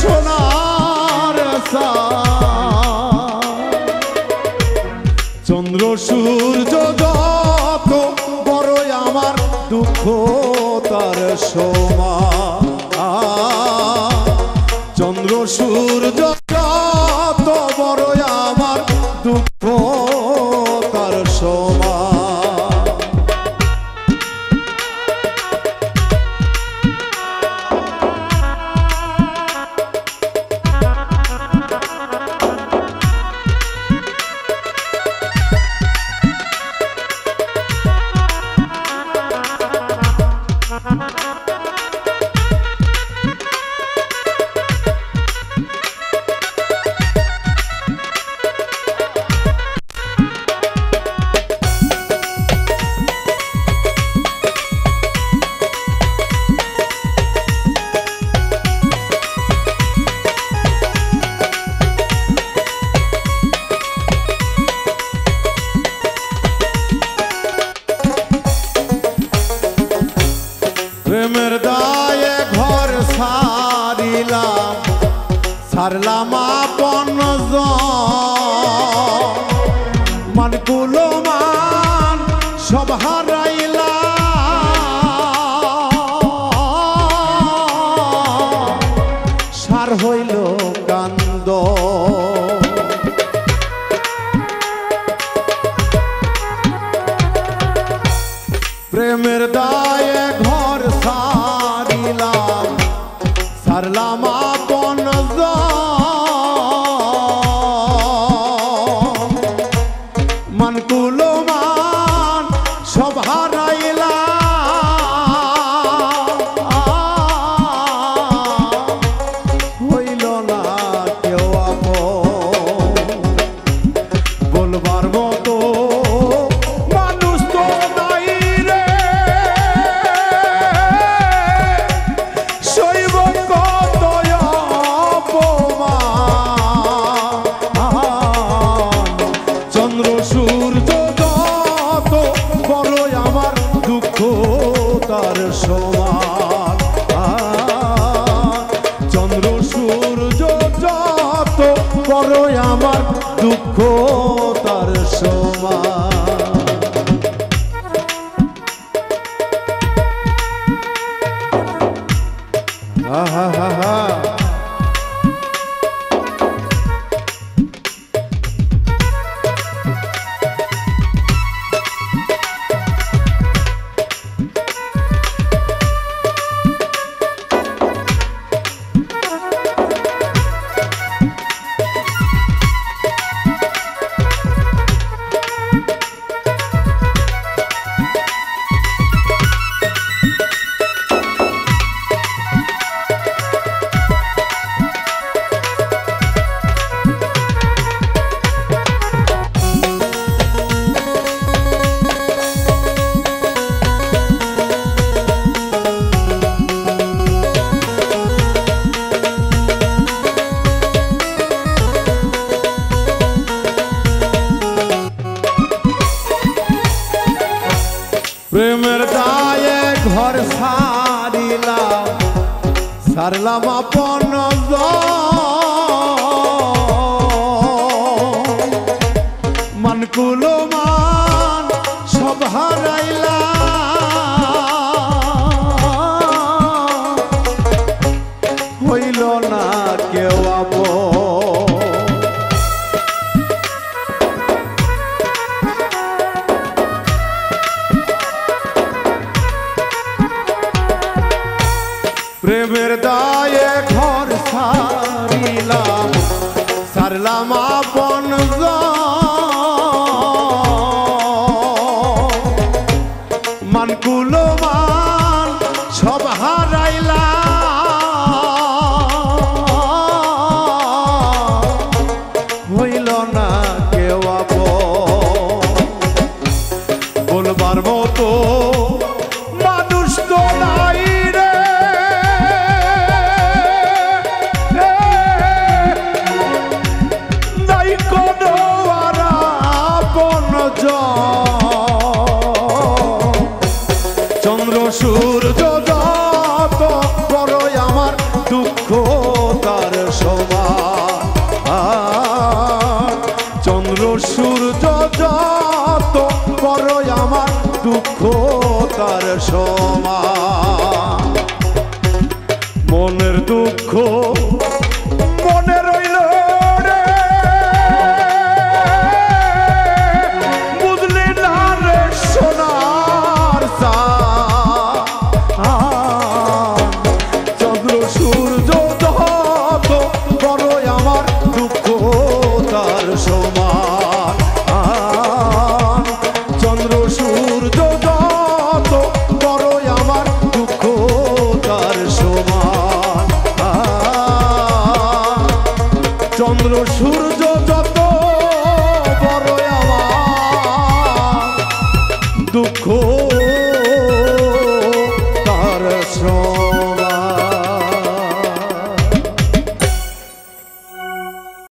সোনার চন্দ্র সূর্য যত বড়ই আমার দুঃখ তার সমান চন্দ্র সূর্য যত বড়ই আমার দুঃখ তার সমান প্রেমের দায়ে ঘর সারিলাম সারলাম আপন মানকুলো মান সব হারাইলাম সার হইল কান্দ প্রেমের দায়ে ঘর সারিলাম সারলাম আপন মানকুলো মান সব হারাইলাম হইল না কেউ আপন বলবার মতো মানুষ তো নাই রে শৈব কত অপমান চন্দ্র সূর্য যত বড়ই আমার দুঃখ তার সমান চন্দ্র সূর্য যত বড়ই আমার দুঃখ তার সমান আহা হা হা প্রেমের দায়ে ঘর সারিলাম সারলাম আপন মানকুলো মান সব হারাইলাম হইল না কেউ আপন প্রেমের দায়ে ঘর সারিলাম সারলাম আপন মানকুলো মান সব হারাইলাম হইল না কেউ আপন বলবার মতো মানুষ তো নাই রে সমান। চন্দ্র সূর্য যত বড় আমার দুঃখ তার সমান। মনের দুঃখ মনে রইল রে, বুঝলি না রে সোনার চাঁদ। চন্দ্র সূর্য যত বড় আমার দুঃখ তার সমান। চন্দ্র সূর্য যত বড় আমার দুঃখ তার সমান। চন্দ্র সূর্য